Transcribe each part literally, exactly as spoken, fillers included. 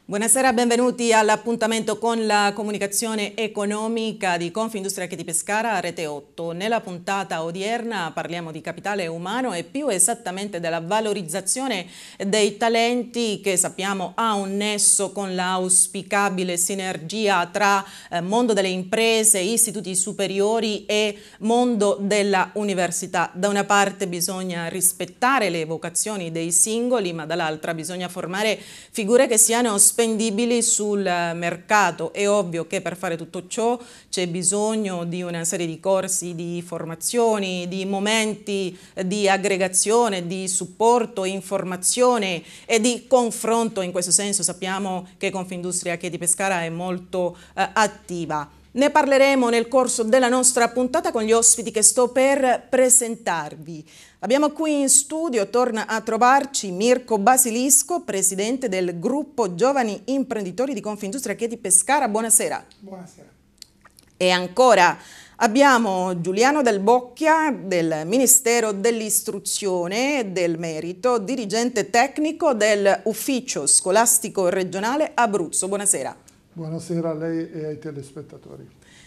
Buonasera, benvenuti all'appuntamento con la comunicazione economica di Confindustria Chieti Pescara, Rete otto. Nella puntata odierna parliamo di capitale umano e più esattamente della valorizzazione dei talenti che sappiamo ha un nesso con l'auspicabile sinergia tra eh, mondo delle imprese, istituti superiori e mondo della università. Da una parte bisogna rispettare le vocazioni dei singoli, ma dall'altra bisogna formare figure che siano spendibili sul mercato. È ovvio che per fare tutto ciò c'è bisogno di una serie di corsi, di formazioni, di momenti di aggregazione, di supporto, informazione e di confronto. In questo senso sappiamo che Confindustria Chieti Pescara è molto eh, attiva. Ne parleremo nel corso della nostra puntata con gli ospiti che sto per presentarvi. Abbiamo qui in studio, torna a trovarci Mirko Basilisco, presidente del gruppo Giovani Imprenditori di Confindustria Chieti Pescara. Buonasera. Buonasera. E ancora abbiamo Giuliano Del Bocchia del Ministero dell'Istruzione e del Merito, dirigente tecnico dell'Ufficio Scolastico Regionale Abruzzo. Buonasera. Buonasera a lei e ai telespettatori.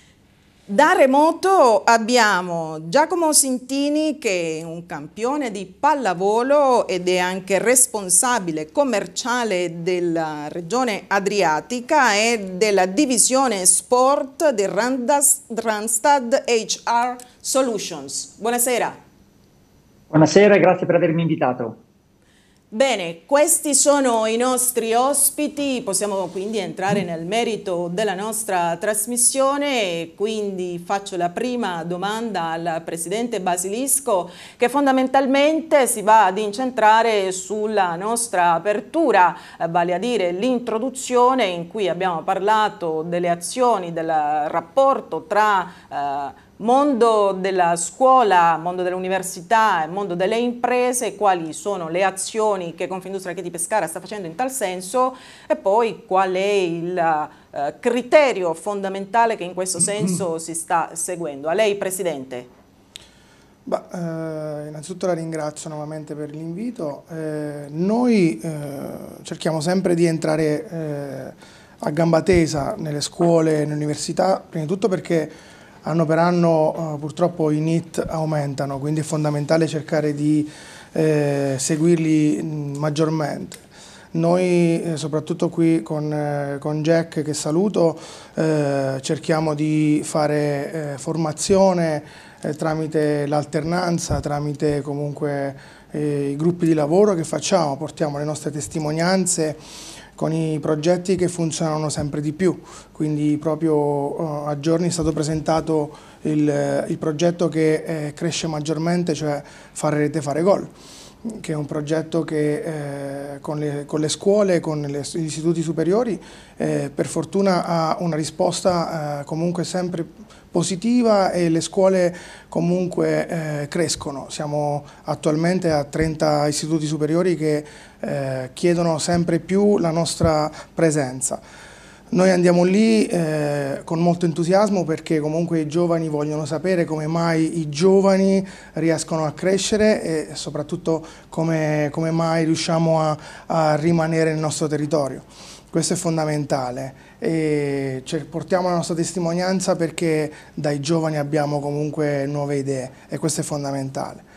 Da remoto abbiamo Giacomo Sintini, che è un campione di pallavolo ed è anche responsabile commerciale della regione Adriatica e della divisione sport di Randstad H R Solutions. Buonasera. Buonasera e grazie per avermi invitato. Bene, questi sono i nostri ospiti, possiamo quindi entrare nel merito della nostra trasmissione e quindi faccio la prima domanda al Presidente Basilisco, che fondamentalmente si va ad incentrare sulla nostra apertura, eh, vale a dire l'introduzione in cui abbiamo parlato delle azioni, del rapporto tra eh, mondo della scuola, mondo dell'università e mondo delle imprese, quali sono le azioni che Confindustria Chieti Pescara sta facendo in tal senso e poi qual è il eh, criterio fondamentale che in questo senso si sta seguendo. A lei, Presidente. Bah, eh, innanzitutto la ringrazio nuovamente per l'invito. Eh, noi eh, cerchiamo sempre di entrare eh, a gamba tesa nelle scuole e nelle università, prima di tutto perché anno per anno uh, purtroppo i N I T aumentano, quindi è fondamentale cercare di eh, seguirli mh, maggiormente. Noi, eh, soprattutto qui con, eh, con Jack, che saluto, eh, cerchiamo di fare eh, formazione eh, tramite l'alternanza, tramite comunque eh, i gruppi di lavoro che facciamo, portiamo le nostre testimonianze con i progetti che funzionano sempre di più, quindi proprio uh, a giorni è stato presentato il, il progetto che eh, cresce maggiormente, cioè Fare Rete Fare Gol, che è un progetto che eh, con, le, con le scuole, con le, gli istituti superiori, eh, per fortuna ha una risposta eh, comunque sempre positiva e le scuole comunque eh, crescono. Siamo attualmente a trenta istituti superiori che eh, chiedono sempre più la nostra presenza. Noi andiamo lì eh, con molto entusiasmo perché comunque i giovani vogliono sapere come mai i giovani riescono a crescere e soprattutto come, come mai riusciamo a, a rimanere nel nostro territorio. Questo è fondamentale e portiamo la nostra testimonianza perché dai giovani abbiamo comunque nuove idee e questo è fondamentale.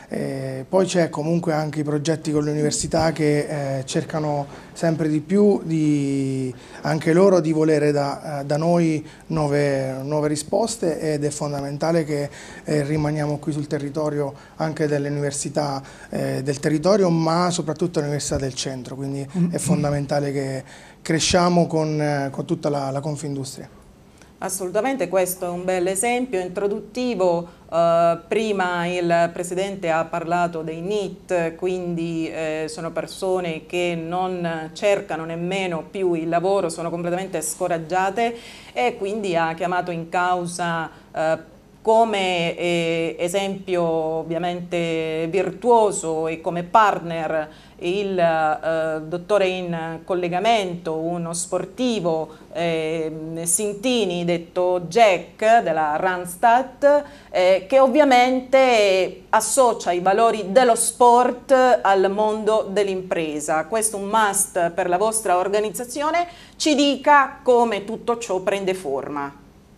E poi c'è comunque anche i progetti con le università che eh, cercano sempre di più di, anche loro di volere da, da noi nuove, nuove risposte ed è fondamentale che eh, rimaniamo qui sul territorio anche delle università eh, del territorio, ma soprattutto le università del centro, quindi è fondamentale che cresciamo con, eh, con tutta la, la Confindustria. Assolutamente, questo è un bel esempio introduttivo. Uh, prima il Presidente ha parlato dei N I T, quindi eh, sono persone che non cercano nemmeno più il lavoro, sono completamente scoraggiate e quindi ha chiamato in causa uh, come eh, esempio ovviamente virtuoso e come partner il eh, dottore in collegamento, uno sportivo eh, Sintini detto Jack della Randstad, eh, che ovviamente associa i valori dello sport al mondo dell'impresa. Questo è un must per la vostra organizzazione. Ci dica come tutto ciò prende forma.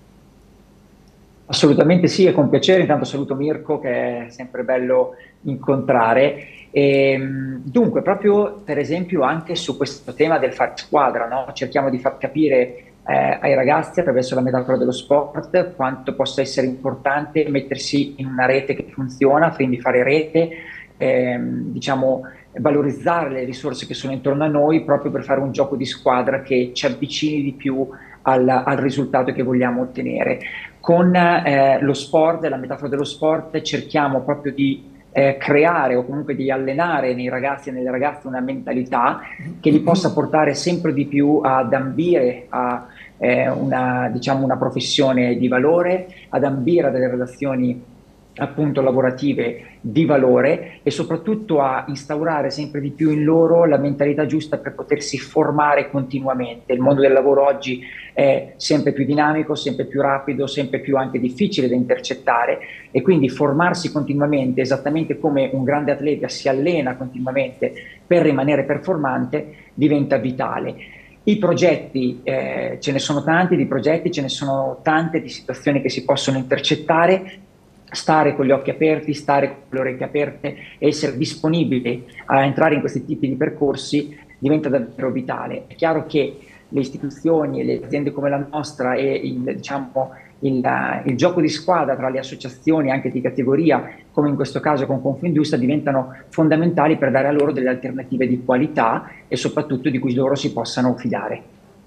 Assolutamente sì, e con piacere. Intanto saluto Mirko, che è sempre bello incontrare. E, dunque, proprio per esempio anche su questo tema del fare squadra, no? Cerchiamo di far capire eh, ai ragazzi attraverso la metafora dello sport quanto possa essere importante mettersi in una rete che funziona, quindi fare rete, ehm, diciamo valorizzare le risorse che sono intorno a noi proprio per fare un gioco di squadra che ci avvicini di più al, al risultato che vogliamo ottenere. Con eh, lo sport, la metafora dello sport, cerchiamo proprio di eh, creare o comunque di allenare nei ragazzi e nelle ragazze una mentalità che li possa portare sempre di più ad ambire a eh, una, diciamo, una professione di valore, ad ambire a delle relazioni appunto lavorative di valore e soprattutto a instaurare sempre di più in loro la mentalità giusta per potersi formare continuamente. Il mondo del lavoro oggi è sempre più dinamico, sempre più rapido, sempre più anche difficile da intercettare e quindi formarsi continuamente, esattamente come un grande atleta si allena continuamente per rimanere performante, diventa vitale. I progetti, eh, ce ne sono tanti di progetti, ce ne sono tante di situazioni che si possono intercettare. Stare con gli occhi aperti, stare con le orecchie aperte e essere disponibili a entrare in questi tipi di percorsi diventa davvero vitale. È chiaro che le istituzioni e le aziende come la nostra e il, diciamo, il, il gioco di squadra tra le associazioni anche di categoria, come in questo caso con Confindustria, diventano fondamentali per dare a loro delle alternative di qualità e soprattutto di cui loro si possano fidare.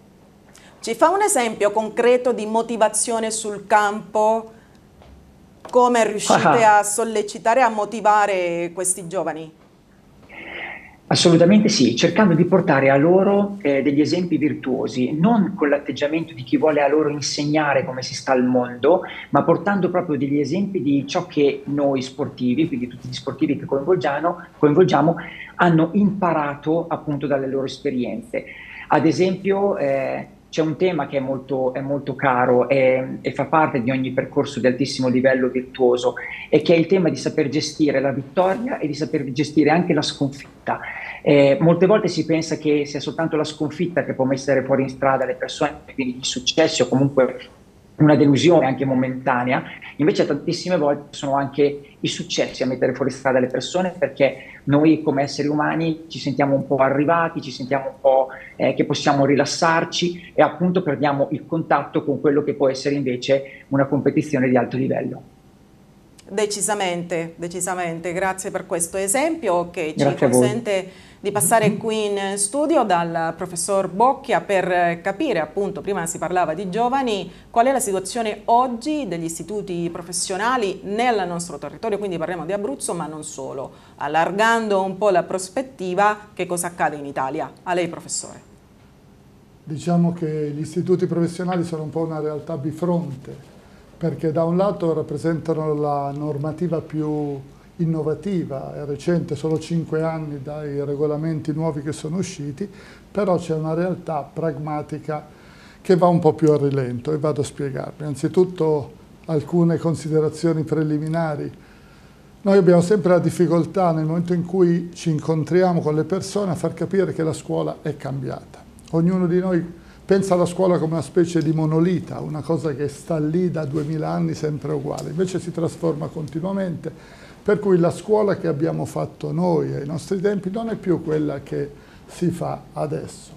Ci fa un esempio concreto di motivazione sul campo? Come riuscite a sollecitare e a motivare questi giovani? Assolutamente sì, cercando di portare a loro eh, degli esempi virtuosi, non con l'atteggiamento di chi vuole a loro insegnare come si sta al mondo, ma portando proprio degli esempi di ciò che noi sportivi, quindi tutti gli sportivi che coinvolgiamo, coinvolgiamo hanno imparato appunto dalle loro esperienze. Ad esempio, eh, c'è un tema che è molto, è molto caro e, e fa parte di ogni percorso di altissimo livello virtuoso e che è il tema di saper gestire la vittoria e di saper gestire anche la sconfitta. Eh, molte volte si pensa che sia soltanto la sconfitta che può mettere fuori in strada le persone, quindi gli successi o comunque una delusione anche momentanea, invece tantissime volte sono anche i successi a mettere fuori strada le persone, perché noi come esseri umani ci sentiamo un po' arrivati, ci sentiamo un po' eh, che possiamo rilassarci e appunto perdiamo il contatto con quello che può essere invece una competizione di alto livello. Decisamente, decisamente, grazie per questo esempio che ci Grazie consente di passare qui in studio dal professor Bocchia per capire, appunto, prima si parlava di giovani, qual è la situazione oggi degli istituti professionali nel nostro territorio, quindi parliamo di Abruzzo ma non solo, allargando un po' la prospettiva, che cosa accade in Italia. A lei professore. Diciamo che gli istituti professionali sono un po' una realtà bifronte, perché da un lato rappresentano la normativa più innovativa, è recente, solo cinque anni dai regolamenti nuovi che sono usciti, però c'è una realtà pragmatica che va un po' più a rilento e vado a spiegarvi. Innanzitutto alcune considerazioni preliminari. Noi abbiamo sempre la difficoltà nel momento in cui ci incontriamo con le persone a far capire che la scuola è cambiata. Ognuno di noi pensa alla scuola come una specie di monolita, una cosa che sta lì da duemila anni sempre uguale, invece si trasforma continuamente, per cui la scuola che abbiamo fatto noi ai nostri tempi non è più quella che si fa adesso.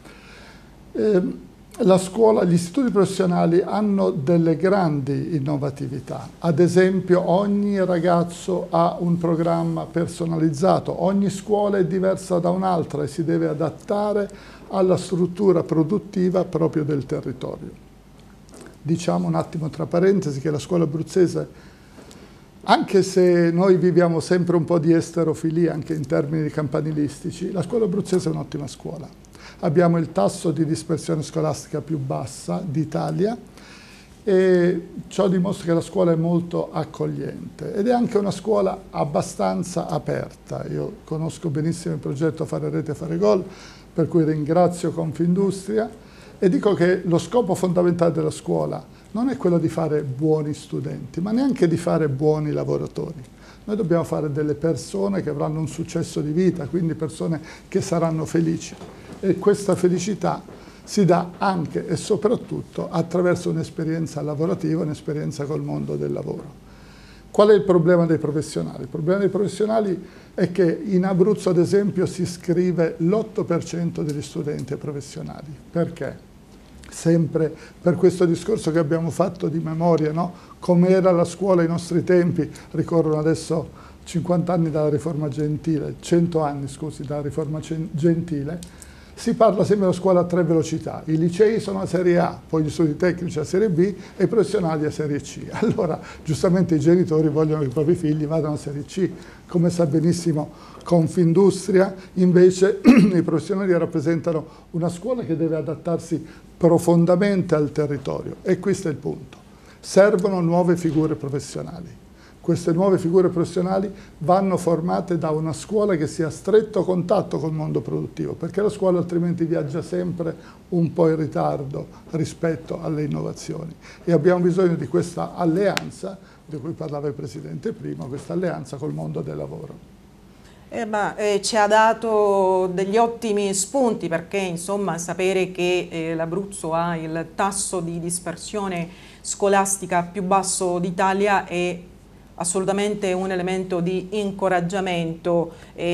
Eh, la scuola, gli istituti professionali hanno delle grandi innovatività, ad esempio ogni ragazzo ha un programma personalizzato, ogni scuola è diversa da un'altra e si deve adattare alla struttura produttiva proprio del territorio. Diciamo un attimo tra parentesi che la scuola abruzzese, anche se noi viviamo sempre un po' di esterofilia anche in termini campanilistici, la scuola abruzzese è un'ottima scuola. Abbiamo il tasso di dispersione scolastica più bassa d'Italia e ciò dimostra che la scuola è molto accogliente ed è anche una scuola abbastanza aperta. Io conosco benissimo il progetto Fare Rete, Fare Gol, per cui ringrazio Confindustria e dico che lo scopo fondamentale della scuola non è quello di fare buoni studenti, ma neanche di fare buoni lavoratori. Noi dobbiamo fare delle persone che avranno un successo di vita, quindi persone che saranno felici. E questa felicità si dà anche e soprattutto attraverso un'esperienza lavorativa, un'esperienza col mondo del lavoro. Qual è il problema dei professionali? Il problema dei professionali è che in Abruzzo, ad esempio, si iscrive l'otto per cento degli studenti professionali. Perché? Sempre per questo discorso che abbiamo fatto di memoria, no? Come era la scuola ai nostri tempi, ricorrono adesso cinquanta anni dalla riforma gentile, cento anni scusi, dalla riforma gentile, si parla sempre della scuola a tre velocità, i licei sono a serie A, poi gli studi tecnici a serie B e i professionali a serie C. Allora giustamente i genitori vogliono che i propri figli vadano a serie C, come sa benissimo Confindustria, invece i professionali rappresentano una scuola che deve adattarsi profondamente al territorio e questo è il punto. Servono nuove figure professionali. Queste nuove figure professionali vanno formate da una scuola che sia a stretto contatto col mondo produttivo, perché la scuola altrimenti viaggia sempre un po' in ritardo rispetto alle innovazioni. E abbiamo bisogno di questa alleanza, di cui parlava il Presidente prima, questa alleanza col mondo del lavoro. Eh, ma, eh, ci ha dato degli ottimi spunti perché insomma sapere che eh, l'Abruzzo ha il tasso di dispersione scolastica più basso d'Italia è assolutamente un elemento di incoraggiamento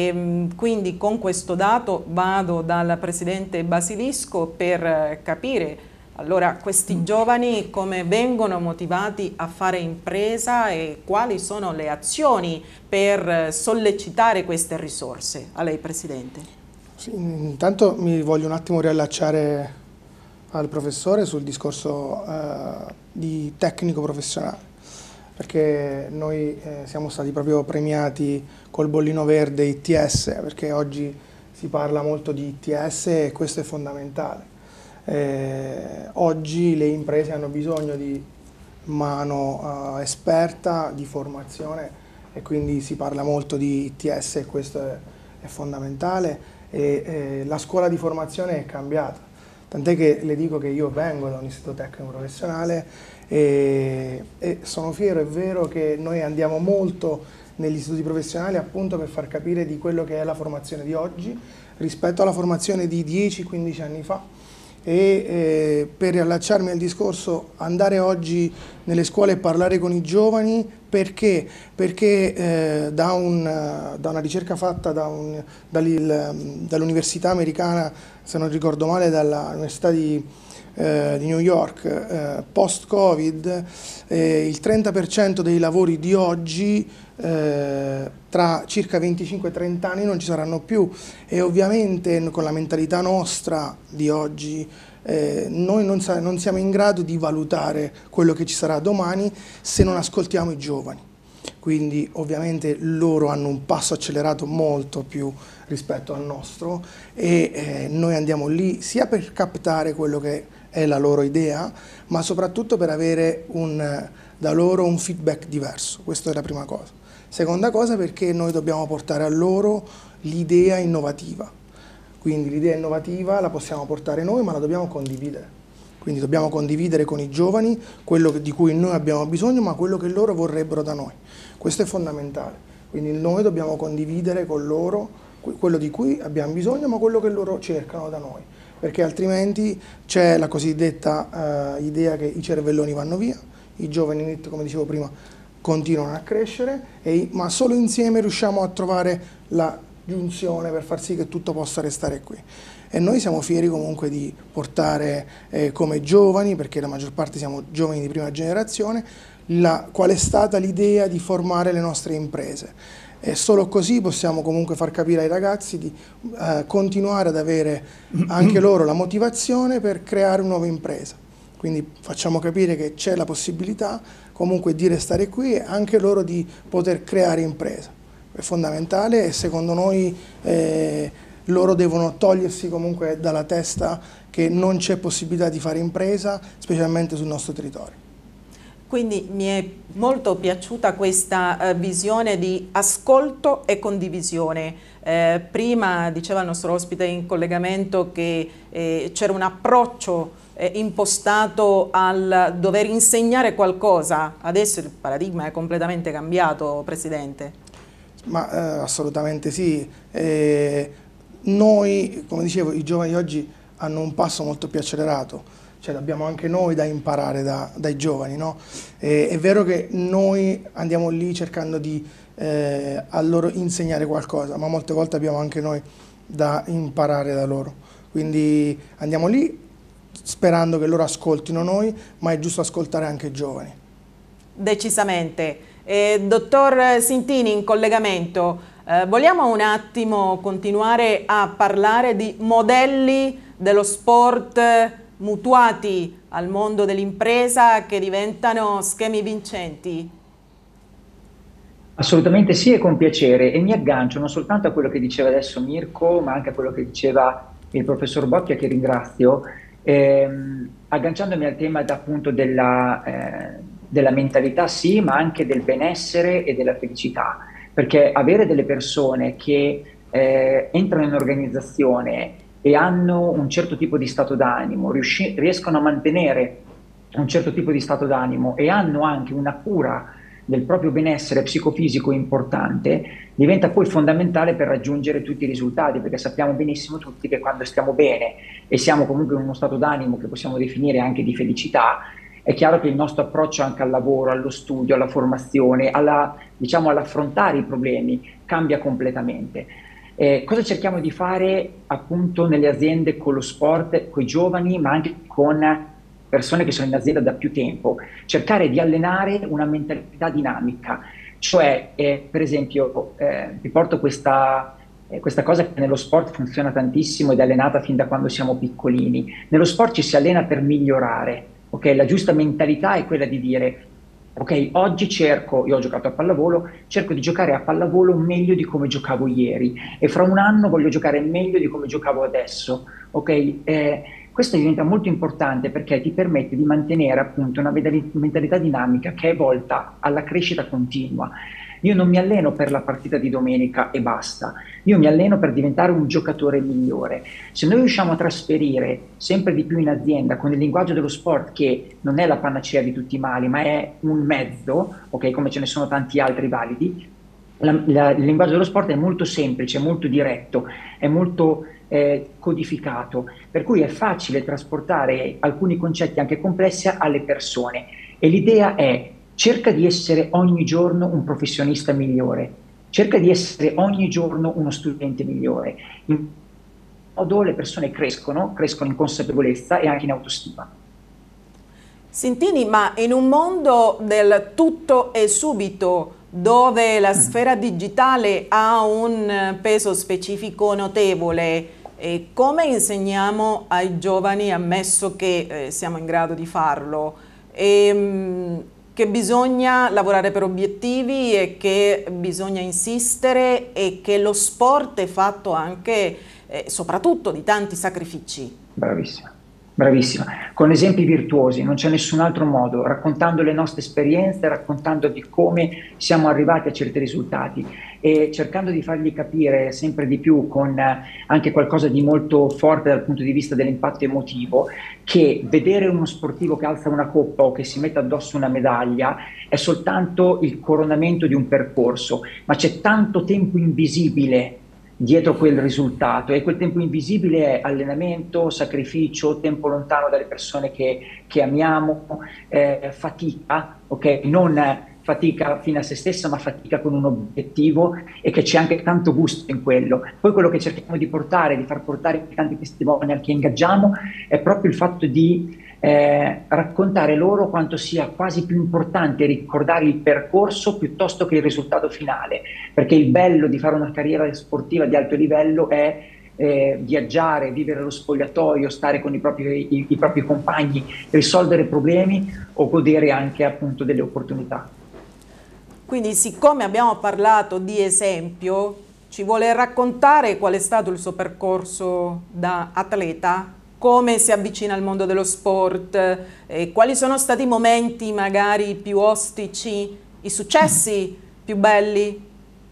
e quindi con questo dato vado dal Presidente Basilisco per capire allora questi giovani come vengono motivati a fare impresa e quali sono le azioni per sollecitare queste risorse. A lei Presidente. Sì, intanto mi voglio un attimo riallacciare al professore sul discorso eh, di tecnico professionale, perché noi eh, siamo stati proprio premiati col bollino verde I T S, perché oggi si parla molto di I T S e questo è fondamentale. Eh, oggi le imprese hanno bisogno di mano eh, esperta, di formazione e quindi si parla molto di I T S e questo è, è fondamentale e eh, la scuola di formazione è cambiata, tant'è che le dico che io vengo da un istituto tecnico professionale e, e sono fiero, è vero che noi andiamo molto negli istituti professionali appunto per far capire di quello che è la formazione di oggi rispetto alla formazione di dieci quindici anni fa. E eh, per riallacciarmi al discorso, andare oggi nelle scuole e parlare con i giovani perché, perché eh, da, un, da una ricerca fatta da un, dall'università americana, se non ricordo male, dall'università di, eh, di New York, eh, post-Covid, eh, il trenta per cento dei lavori di oggi Eh, tra circa venticinque trenta anni non ci saranno più e ovviamente con la mentalità nostra di oggi eh, noi non, non siamo in grado di valutare quello che ci sarà domani se non ascoltiamo i giovani. Quindi ovviamente loro hanno un passo accelerato molto più rispetto al nostro e eh, noi andiamo lì sia per captare quello che è la loro idea, ma soprattutto per avere un, da loro un feedback diverso. Questa è la prima cosa. Seconda cosa, perché noi dobbiamo portare a loro l'idea innovativa, quindi l'idea innovativa la possiamo portare noi ma la dobbiamo condividere, quindi dobbiamo condividere con i giovani quello di cui noi abbiamo bisogno ma quello che loro vorrebbero da noi, questo è fondamentale, quindi noi dobbiamo condividere con loro quello di cui abbiamo bisogno ma quello che loro cercano da noi, perché altrimenti c'è la cosiddetta uh, idea che i cervelloni vanno via, i giovani N I T, come dicevo prima, continuano a crescere, e, ma solo insieme riusciamo a trovare la giunzione per far sì che tutto possa restare qui. E noi siamo fieri comunque di portare eh, come giovani, perché la maggior parte siamo giovani di prima generazione, la, qual è stata l'idea di formare le nostre imprese. E solo così possiamo comunque far capire ai ragazzi di eh, continuare ad avere anche loro la motivazione per creare una nuova impresa. Quindi facciamo capire che c'è la possibilità comunque di restare qui e anche loro di poter creare impresa. È fondamentale e secondo noi eh, loro devono togliersi comunque dalla testa che non c'è possibilità di fare impresa, specialmente sul nostro territorio. Quindi mi è molto piaciuta questa eh, visione di ascolto e condivisione. Eh, prima diceva il nostro ospite in collegamento che eh, c'era un approccio eh, impostato al dover insegnare qualcosa. Adesso il paradigma è completamente cambiato, Presidente. Ma eh, assolutamente sì. Eh, noi, come dicevo, i giovani oggi hanno un passo molto più accelerato. Cioè abbiamo anche noi da imparare da, dai giovani, no? E, è vero che noi andiamo lì cercando di eh, a loro insegnare qualcosa, ma molte volte abbiamo anche noi da imparare da loro. Quindi andiamo lì sperando che loro ascoltino noi, ma è giusto ascoltare anche i giovani. Decisamente. Eh, dottor Sintini, in collegamento, eh, vogliamo un attimo continuare a parlare di modelli dello sport mutuati al mondo dell'impresa che diventano schemi vincenti? Assolutamente sì, e con piacere, e mi aggancio non soltanto a quello che diceva adesso Mirko, ma anche a quello che diceva il professor Bocchia, che ringrazio, ehm, agganciandomi al tema appunto della, eh, della mentalità sì, ma anche del benessere e della felicità, perché avere delle persone che eh, entrano in organizzazione e hanno un certo tipo di stato d'animo, riescono a mantenere un certo tipo di stato d'animo e hanno anche una cura del proprio benessere psicofisico importante, diventa poi fondamentale per raggiungere tutti i risultati, perché sappiamo benissimo tutti che quando stiamo bene e siamo comunque in uno stato d'animo che possiamo definire anche di felicità, è chiaro che il nostro approccio anche al lavoro, allo studio, alla formazione, alla, diciamo, all'affrontare i problemi cambia completamente. Eh, cosa cerchiamo di fare appunto nelle aziende con lo sport, con i giovani, ma anche con persone che sono in azienda da più tempo? Cercare di allenare una mentalità dinamica, cioè eh, per esempio eh, vi porto questa, eh, questa cosa che nello sport funziona tantissimo ed è allenata fin da quando siamo piccolini. Nello sport ci si allena per migliorare, ok? La giusta mentalità è quella di dire: ok, oggi cerco, io ho giocato a pallavolo, cerco di giocare a pallavolo meglio di come giocavo ieri e fra un anno voglio giocare meglio di come giocavo adesso, ok? Eh, questo diventa molto importante perché ti permette di mantenere appunto una mentalità dinamica che è volta alla crescita continua. Io non mi alleno per la partita di domenica e basta, io mi alleno per diventare un giocatore migliore. Se noi riusciamo a trasferire sempre di più in azienda con il linguaggio dello sport, che non è la panacea di tutti i mali, ma è un mezzo, ok, come ce ne sono tanti altri validi, la, la, il linguaggio dello sport è molto semplice, è molto diretto, è molto eh, codificato, per cui è facile trasportare alcuni concetti anche complessi alle persone. E l'idea è: cerca di essere ogni giorno un professionista migliore, cerca di essere ogni giorno uno studente migliore. In modo le persone crescono, crescono in consapevolezza e anche in autostima. Sintini, ma in un mondo del tutto e subito, dove la sfera digitale ha un peso specifico notevole, eh, come insegniamo ai giovani, ammesso che eh, siamo in grado di farlo, e, che bisogna lavorare per obiettivi e che bisogna insistere e che lo sport è fatto anche e eh, soprattutto di tanti sacrifici? Bravissima, bravissima, con esempi virtuosi, non c'è nessun altro modo, raccontando le nostre esperienze, raccontando di come siamo arrivati a certi risultati e cercando di fargli capire sempre di più, con anche qualcosa di molto forte dal punto di vista dell'impatto emotivo, che vedere uno sportivo che alza una coppa o che si mette addosso una medaglia è soltanto il coronamento di un percorso, ma c'è tanto tempo invisibile dietro quel risultato, e quel tempo invisibile è allenamento, sacrificio, tempo lontano dalle persone che, che amiamo, eh, fatica, ok? Non fatica fino a se stessa, ma fatica con un obiettivo, e che c'è anche tanto gusto in quello. Poi quello che cerchiamo di portare, di far portare i tanti testimonial che ingaggiamo, è proprio il fatto di eh, raccontare loro quanto sia quasi più importante ricordare il percorso piuttosto che il risultato finale, perché il bello di fare una carriera sportiva di alto livello è eh, viaggiare, vivere lo spogliatoio, stare con i propri, i, i propri compagni, risolvere problemi o godere anche appunto delle opportunità. Quindi, siccome abbiamo parlato di esempio, ci vuole raccontare qual è stato il suo percorso da atleta? come si avvicina al mondo dello sport, eh, quali sono stati i momenti magari più ostici, i successi più belli?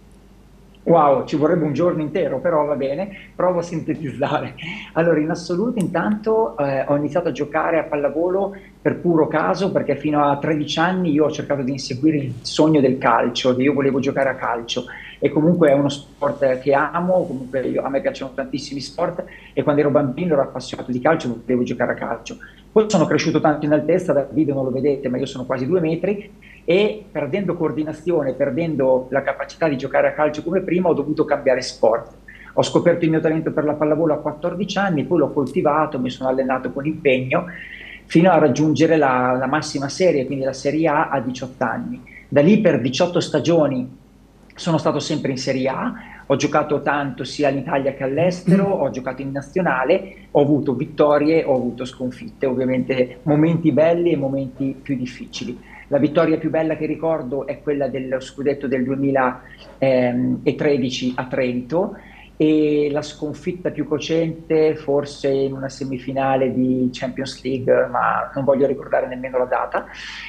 Wow, ci vorrebbe un giorno intero, però va bene, provo a sintetizzare. Allora, in assoluto, intanto eh, ho iniziato a giocare a pallavolo per puro caso, perché fino a tredici anni io ho cercato di inseguire il sogno del calcio, che io volevo giocare a calcio, e comunque è uno sport che amo, comunque io, a me piacciono tantissimi sport, e quando ero bambino ero appassionato di calcio, volevo giocare a calcio. Poi sono cresciuto tanto in altezza, dal video non lo vedete, ma io sono quasi due metri, e perdendo coordinazione, perdendo la capacità di giocare a calcio come prima, ho dovuto cambiare sport. Ho scoperto il mio talento per la pallavolo a quattordici anni, poi l'ho coltivato, mi sono allenato con impegno, fino a raggiungere la, la massima serie, quindi la Serie A a diciotto anni. Da lì per diciotto stagioni sono stato sempre in Serie A, ho giocato tanto sia in Italia che all'estero, ho giocato in nazionale, ho avuto vittorie, ho avuto sconfitte, ovviamente momenti belli e momenti più difficili. La vittoria più bella che ricordo è quella dello scudetto del duemilatredici a Trento, e la sconfitta più cocente forse in una semifinale di Champions League, ma non voglio ricordare nemmeno la data,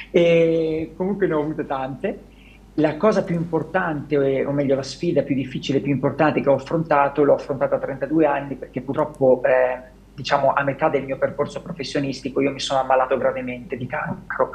e comunque ne ho avute tante. La cosa più importante, o meglio la sfida più difficile, più importante che ho affrontato, l'ho affrontata a trentadue anni, perché purtroppo eh, diciamo a metà del mio percorso professionistico io mi sono ammalato gravemente di cancro,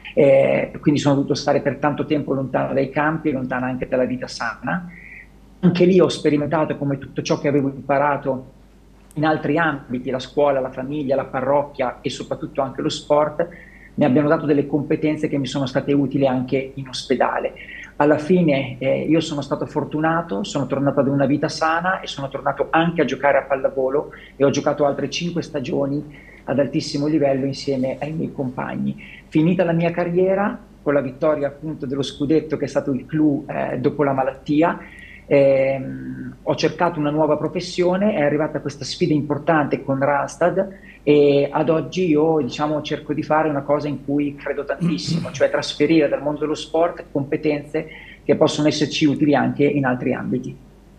eh, quindi sono dovuto stare per tanto tempo lontano dai campi e lontano anche dalla vita sana. Anche lì ho sperimentato come tutto ciò che avevo imparato in altri ambiti, la scuola, la famiglia, la parrocchia e soprattutto anche lo sport, mi abbiano dato delle competenze che mi sono state utili anche in ospedale. Alla fine eh, io sono stato fortunato, sono tornato ad una vita sana e sono tornato anche a giocare a pallavolo, e ho giocato altre cinque stagioni ad altissimo livello insieme ai miei compagni. Finita la mia carriera, con la vittoria appunto dello scudetto, che è stato il clou eh, dopo la malattia, Eh, ho cercato una nuova professione, è arrivata questa sfida importante con Randstad, e ad oggi io diciamo cerco di fare una cosa in cui credo tantissimo, cioè trasferire dal mondo dello sport competenze che possono esserci utili anche in altri ambiti.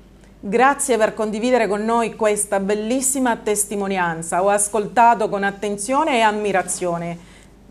Grazie per condividere con noi questa bellissima testimonianza, ho ascoltato con attenzione e ammirazione.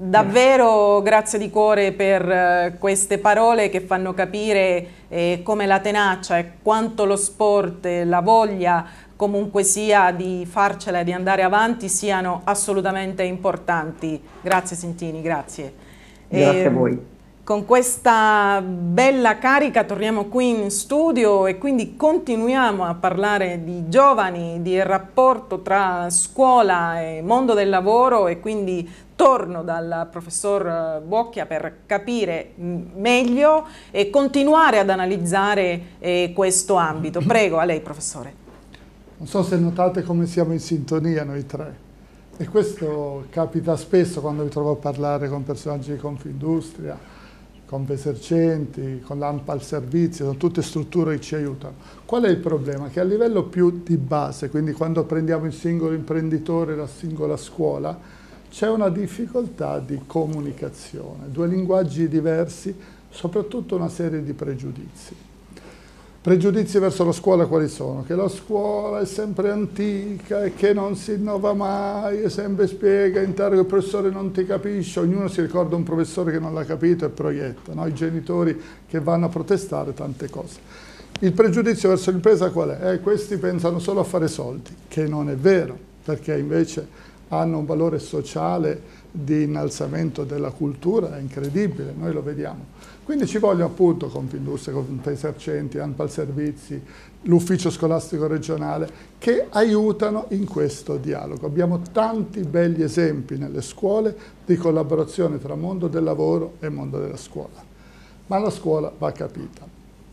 Davvero grazie di cuore per eh, queste parole che fanno capire eh, come la tenacia e quanto lo sport e la voglia comunque sia di farcela e di andare avanti siano assolutamente importanti. Grazie Sintini, grazie. Grazie e, a voi. Con questa bella carica torniamo qui in studio e quindi continuiamo a parlare di giovani, di rapporto tra scuola e mondo del lavoro, e quindi torno dal professor Bocchia per capire meglio e continuare ad analizzare eh, questo ambito. Prego, a lei professore. Non so se notate come siamo in sintonia noi tre, e questo capita spesso quando mi trovo a parlare con personaggi di Confindustria, Confesercenti, con l'Ampal Servizi, sono tutte strutture che ci aiutano. Qual è il problema? Che a livello più di base, quindi quando prendiamo il singolo imprenditore, la singola scuola, c'è una difficoltà di comunicazione, due linguaggi diversi, soprattutto una serie di pregiudizi. Pregiudizi verso la scuola quali sono? Che la scuola è sempre antica e che non si innova mai, e sempre spiega, interroga, il professore non ti capisce, ognuno si ricorda un professore che non l'ha capito e proietta, no? I genitori che vanno a protestare, tante cose. Il pregiudizio verso l'impresa qual è? Eh, questi pensano solo a fare soldi, che non è vero, perché invece hanno un valore sociale di innalzamento della cultura, è incredibile, noi lo vediamo. Quindi ci vogliono appunto Confindustria, Confesercenti, Ampal Servizi, l'ufficio scolastico regionale, che aiutano in questo dialogo. Abbiamo tanti begli esempi nelle scuole di collaborazione tra mondo del lavoro e mondo della scuola, ma la scuola va capita.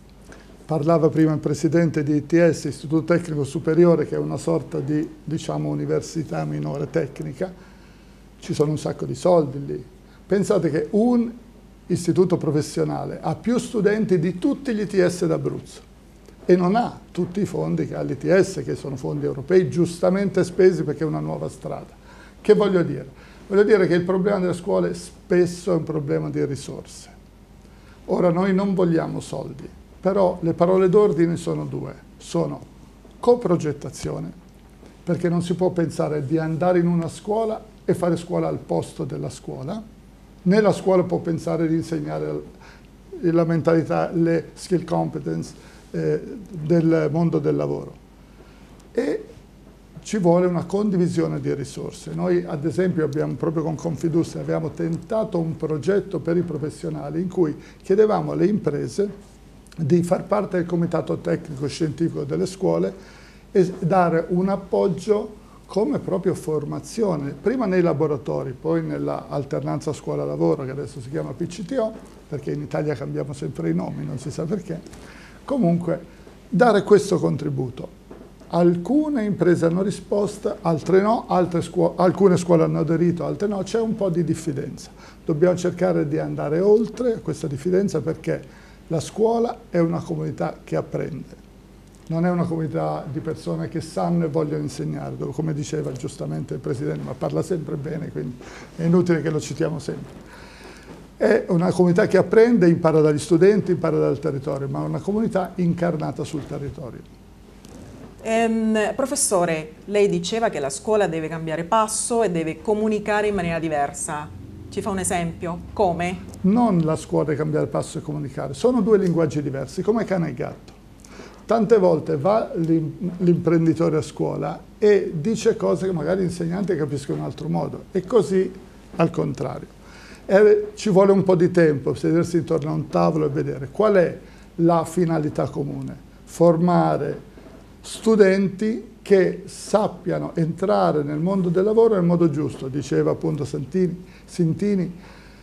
Parlava prima il presidente di I T S, Istituto Tecnico Superiore, che è una sorta di, diciamo, università minore tecnica. Ci sono un sacco di soldi lì. Pensate che un istituto professionale ha più studenti di tutti gli I T S d'Abruzzo e non ha tutti i fondi che ha l'I T S, che sono fondi europei giustamente spesi perché è una nuova strada. Che voglio dire? Voglio dire che il problema delle scuole spesso è un problema di risorse. Ora noi non vogliamo soldi, però le parole d'ordine sono due, sono coprogettazione perché non si può pensare di andare in una scuola e fare scuola al posto della scuola, né la scuola può pensare di insegnare la mentalità, le skill competence eh, del mondo del lavoro. E ci vuole una condivisione di risorse. Noi ad esempio abbiamo, proprio con Confindustria, abbiamo tentato un progetto per i professionali in cui chiedevamo alle imprese di far parte del comitato tecnico scientifico delle scuole e dare un appoggio come proprio formazione, prima nei laboratori, poi nella alternanza scuola-lavoro, che adesso si chiama P C T O, perché in Italia cambiamo sempre i nomi, non si sa perché. Comunque, dare questo contributo. Alcune imprese hanno risposto, altre no, altre scuole, alcune scuole hanno aderito, altre no, c'è un po' di diffidenza. Dobbiamo cercare di andare oltre questa diffidenza perché la scuola è una comunità che apprende, non è una comunità di persone che sanno e vogliono insegnare, come diceva giustamente il Presidente, ma parla sempre bene, quindi è inutile che lo citiamo sempre. È una comunità che apprende, impara dagli studenti, impara dal territorio, ma è una comunità incarnata sul territorio. Ehm, professore, lei diceva che la scuola deve cambiare passo e deve comunicare in maniera diversa. Ci fa un esempio? Come? Non la scuola deve cambiare passo e comunicare, sono due linguaggi diversi, come cane e gatto. Tante volte va l'imprenditore a scuola e dice cose che magari gli insegnanti capiscono in un altro modo, e così al contrario. E ci vuole un po' di tempo, sedersi intorno a un tavolo e vedere qual è la finalità comune. Formare studenti che sappiano entrare nel mondo del lavoro nel modo giusto, diceva appunto Santini, Sintini,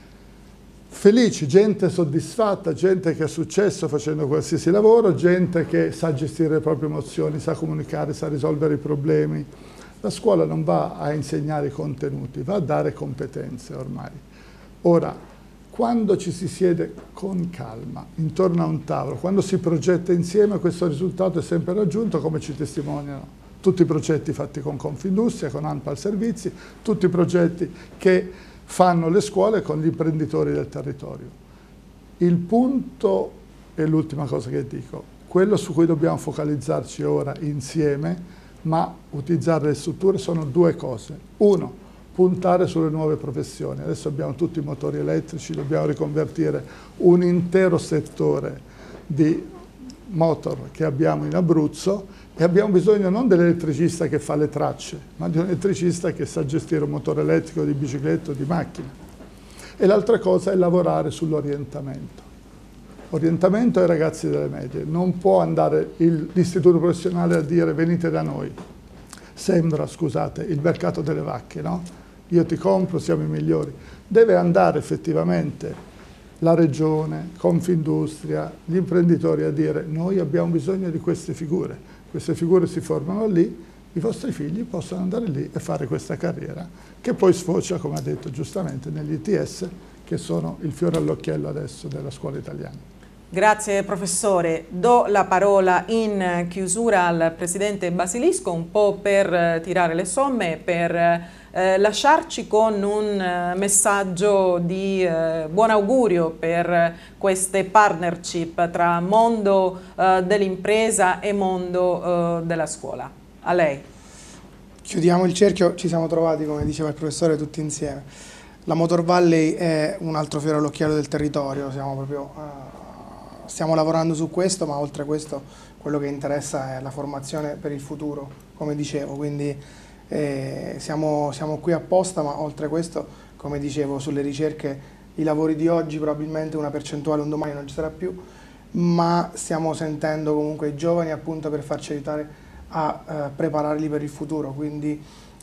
felici, gente soddisfatta, gente che ha successo facendo qualsiasi lavoro, gente che sa gestire le proprie emozioni, sa comunicare, sa risolvere i problemi. La scuola non va a insegnare i contenuti, va a dare competenze ormai. Ora, quando ci si siede con calma, intorno a un tavolo, quando si progetta insieme, questo risultato è sempre raggiunto, come ci testimoniano tutti i progetti fatti con Confindustria, con ANPAL Servizi, tutti i progetti che fanno le scuole con gli imprenditori del territorio. Il punto, e l'ultima cosa che dico, quello su cui dobbiamo focalizzarci ora insieme, ma utilizzare le strutture, sono due cose. Uno, puntare sulle nuove professioni. Adesso abbiamo tutti i motori elettrici, dobbiamo riconvertire un intero settore di motor che abbiamo in Abruzzo e abbiamo bisogno non dell'elettricista che fa le tracce, ma di un elettricista che sa gestire un motore elettrico di bicicletta o di macchina. E l'altra cosa è lavorare sull'orientamento. Orientamento ai ragazzi delle medie. Non può andare l'istituto professionale a dire venite da noi. Sembra, scusate, il mercato delle vacche, no? Io ti compro, siamo i migliori. Deve andare effettivamente la Regione, Confindustria, gli imprenditori a dire noi abbiamo bisogno di queste figure, queste figure si formano lì, i vostri figli possono andare lì e fare questa carriera, che poi sfocia, come ha detto giustamente, negli I T S, che sono il fiore all'occhiello adesso della scuola italiana. Grazie professore, do la parola in chiusura al Presidente Basilisco un po' per tirare le somme, per eh, lasciarci con un eh, messaggio di eh, buon augurio per queste partnership tra mondo eh, dell'impresa e mondo eh, della scuola. A lei. Chiudiamo il cerchio, ci siamo trovati, come diceva il professore, tutti insieme. La Motor Valley è un altro fiore all'occhiello del territorio, siamo proprio... Uh, Stiamo lavorando su questo, ma oltre a questo quello che interessa è la formazione per il futuro, come dicevo, quindi eh, siamo, siamo qui apposta, ma oltre a questo, come dicevo, sulle ricerche, i lavori di oggi probabilmente una percentuale un domani non ci sarà più, ma stiamo sentendo comunque i giovani appunto per farci aiutare a eh, prepararli per il futuro, quindi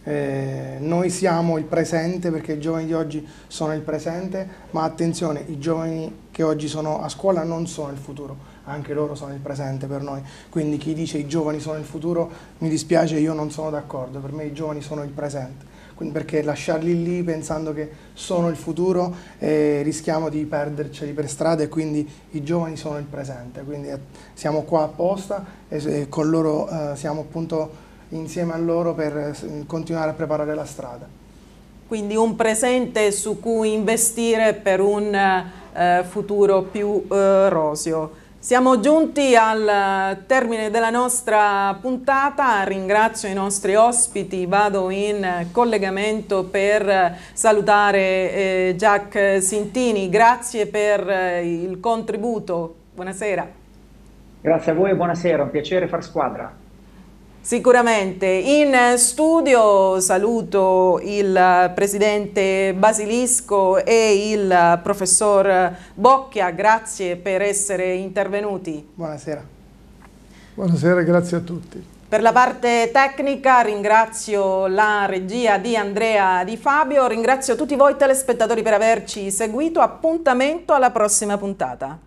Eh, noi siamo il presente perché i giovani di oggi sono il presente, ma attenzione, i giovani che oggi sono a scuola non sono il futuro, anche loro sono il presente per noi, quindi chi dice i giovani sono il futuro, mi dispiace, io non sono d'accordo, per me i giovani sono il presente, quindi perché lasciarli lì pensando che sono il futuro eh, rischiamo di perderceli per strada e quindi i giovani sono il presente, quindi eh, siamo qua apposta e, e con loro eh, siamo appunto insieme a loro per continuare a preparare la strada. Quindi un presente su cui investire per un eh, futuro più eh, roseo. Siamo giunti al termine della nostra puntata, ringrazio i nostri ospiti, vado in collegamento per salutare eh, Giac Sintini, grazie per eh, il contributo, buonasera. Grazie a voi e buonasera, un piacere far squadra. Sicuramente. In studio saluto il presidente Basilisco e il professor Bocchia, grazie per essere intervenuti. Buonasera. Buonasera, grazie a tutti. Per la parte tecnica ringrazio la regia di Andrea Di Fabio, ringrazio tutti voi telespettatori per averci seguito, appuntamento alla prossima puntata.